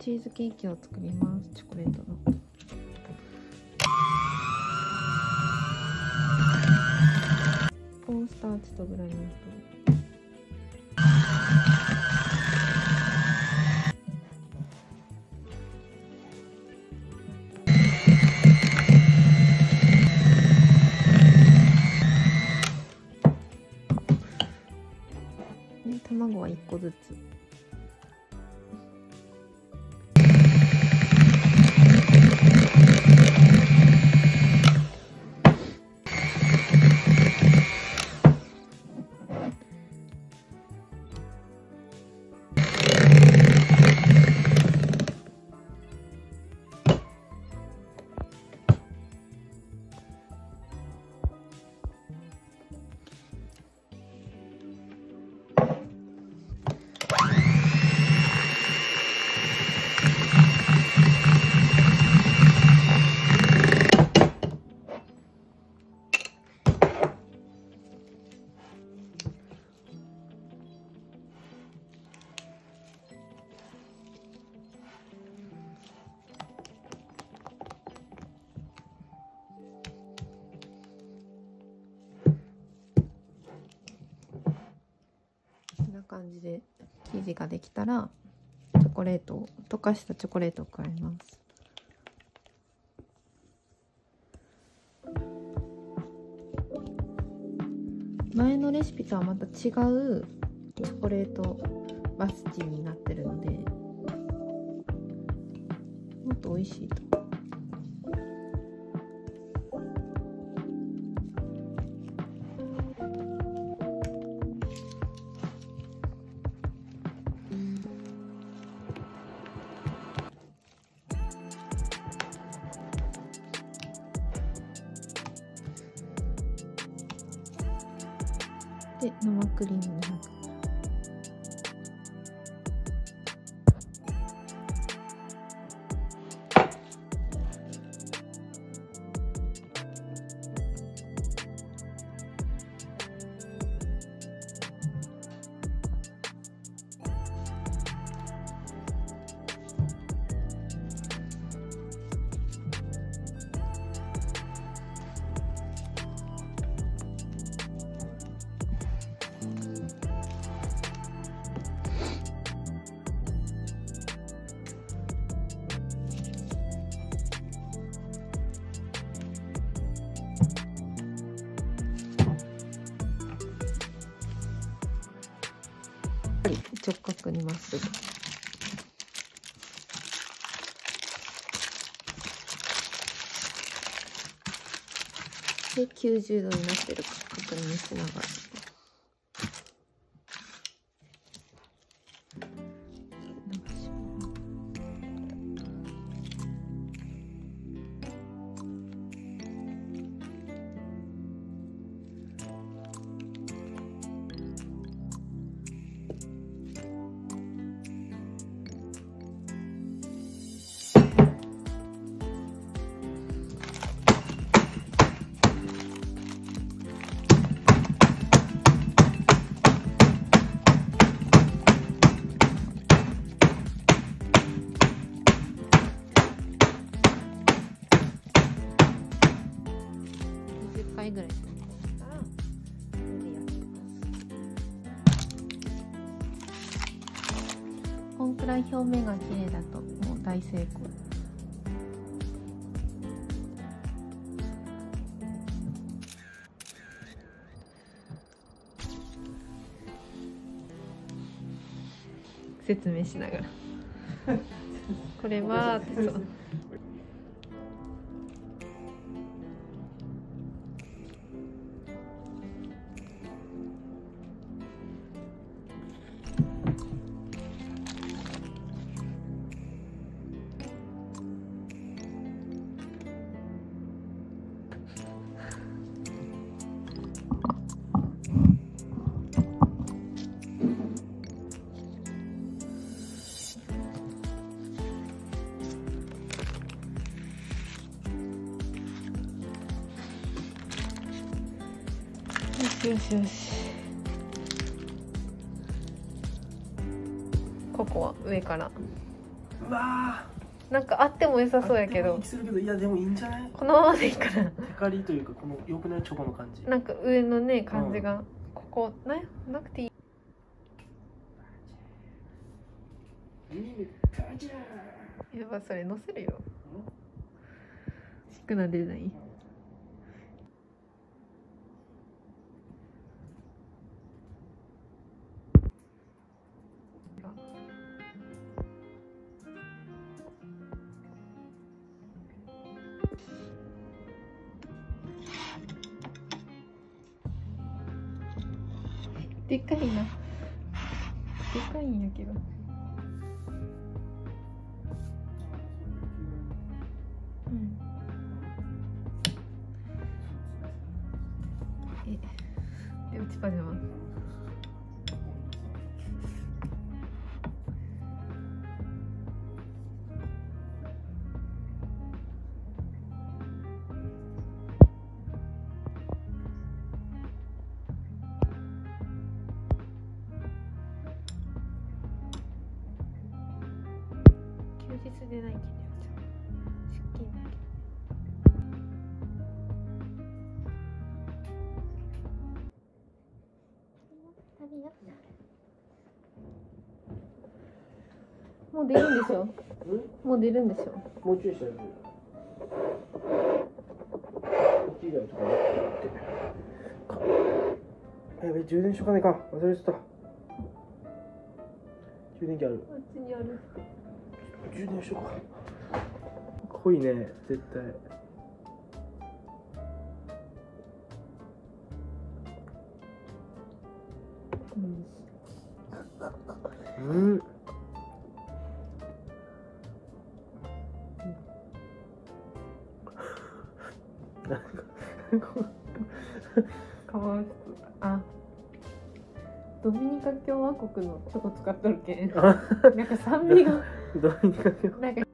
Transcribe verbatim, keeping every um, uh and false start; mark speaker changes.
Speaker 1: チーズケーキを作ります。チョコレートの。コーンスターチとグラニュー糖。で、卵はいっこずつ。こんな感じで生地ができたら、チョコレートを溶かしたチョコレートを加えます。前のレシピとはまた違うチョコレートバスチーになってるので、もっと美味しいと。で、生クリームにはく。直角にまっすぐ。で、きゅうじゅうどになってるか確認しながら。にじゅっかいぐらいしたら、これで焼きます。こんくらい表面が綺麗だともう大成功。説明しながらこれはってそう。よしよし。ここは上から
Speaker 2: うわ
Speaker 1: ー、なんかあっても良さ
Speaker 2: ー
Speaker 1: そうやけど、
Speaker 2: あってもいい気するけど、いやでもいいんじゃない？
Speaker 1: このままでいいかな。
Speaker 2: テカリというか、このよくないチョコの感じ。
Speaker 1: なんか上のね感じが、ここななくていい。やば、それ載せるよ。シックなデザイン。でっかいな。でっかいんやけど。うん。え、で、うちパジャマ。休日でないけど、出勤だけど。もう出るんでしょ。もう出るんでしょ。
Speaker 2: もうちょいしたら出る。以外とかやべ、充電しとかないかん。忘れてた。充電器ある。
Speaker 1: あっちにある。
Speaker 2: 充電しとか。濃いね、絶対。うん。うん
Speaker 1: かわいそう。あ、ドミニカ共和国のチョコ使っとるけん。なんか酸味が。
Speaker 2: ドミニカ共和国。
Speaker 1: なんか